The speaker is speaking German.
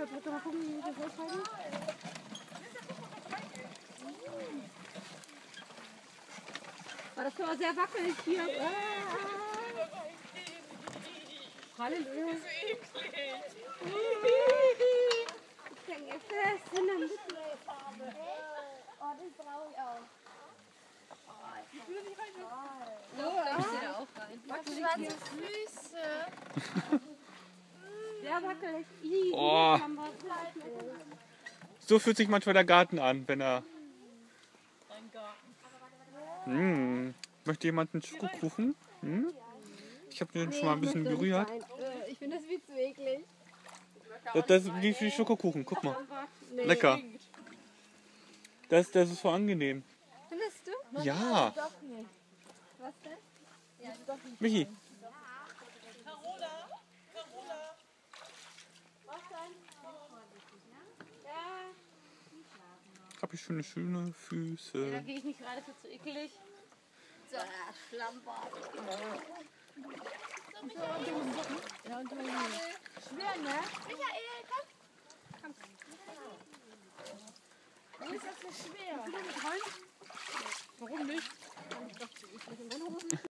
Wackelbrett, mal gucken, wie wir das aushalten. War das aber sehr wackelig hier. Halleluja. Das ist eklig. Ich hänge fest in der Mitte. Oh, das brauche ich auch. Ich will nicht rein. Ich sehe da auch rein. Schwarze Füße. Sehr wackelig. Oh. So fühlt sich manchmal der Garten an, wenn er... Möchte jemand einen Schokokuchen? Ich habe den schon mal ein bisschen berührt. Ich finde das viel zu eklig. Das ist wie viel Schokokuchen, guck mal. Lecker. Das ist so angenehm. Findest du? Ja. Doch nicht. Was denn? Ja, doch nicht. Michi. Carola. Was denn? Ja. Hab ich schöne Da Füße. gehe ich nicht gerade für zu eklig. So, Schlammbad. Ja, und du. Schwer, ne? Michael, komm. Wo ist das so schwer? Warum nicht? Ich dachte, ich will in meine Hosen.